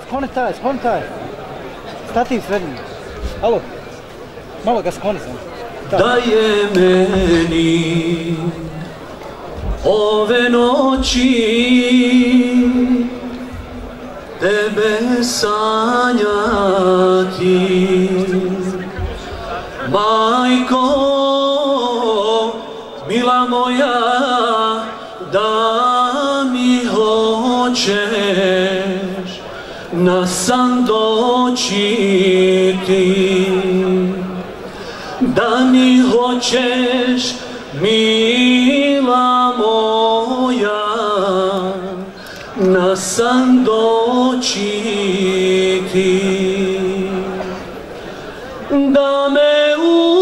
skloni taj. Stativ srednji. Alo, malo ga skloni sam. Da je meni ove noći tebe sanjati, majko mila moja, da mi hoćeš na san doći ti, da mi hoćeš mila moja na san doći ti, da me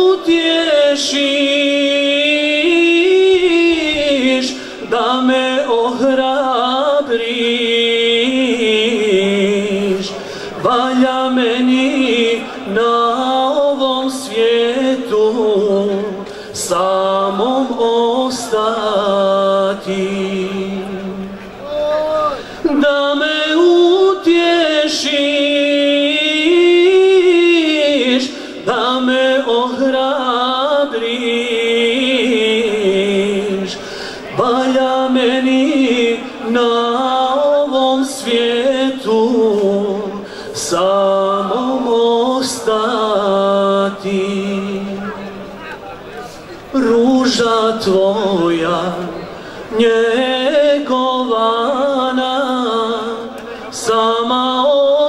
utješiš, da me ohrabriš, valja meni na ovom svijetu samom ostati, da me utješiš, da me ohrabriš, valja meni na ovom svijetu samom ostati. Ruža tvoja njegovana sama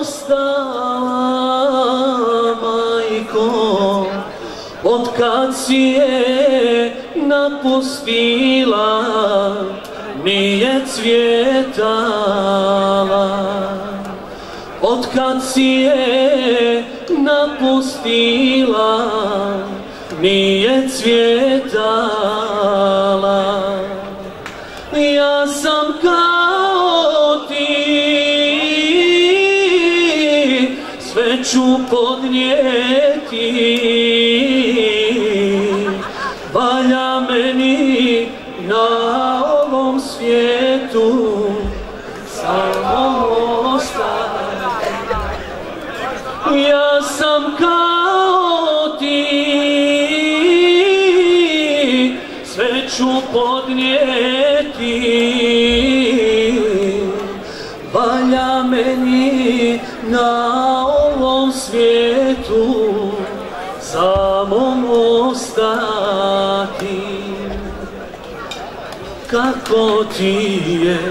ostala, majko, otkad si je napustila, nije cvjetala. Otkad si je napustila, nije cvjetala. Ja sam kao ti, sve ću podnijeti, valja meni na ovom svijetu samo ostati. Ja sam kao ti, sve ću podnijeti, valja meni na ovom svijetu samom ostati. Kako ti je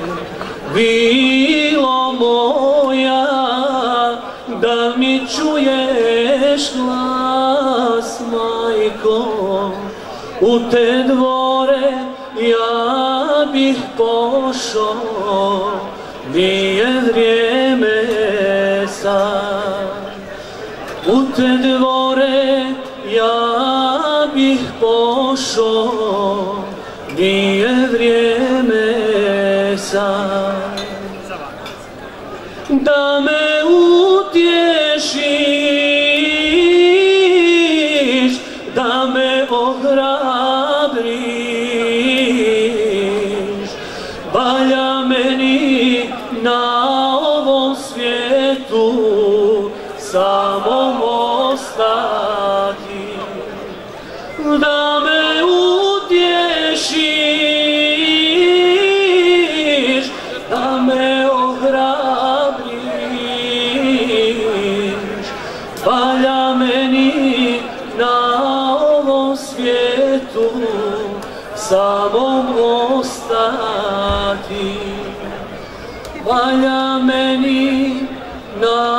bilo moja, da mi čuješ glas, majko, u te dvore ja bih pošao, nije vrijeme sad. U te dvore ja bih pošao, nije vrijeme sad. Da me utješiš, da me ohrabriš, valja meni na ovom svijetu samom ostati. Da me utješiš, da me ohrabriš, valja meni na ovom svijetu samom ostati. Valja meni na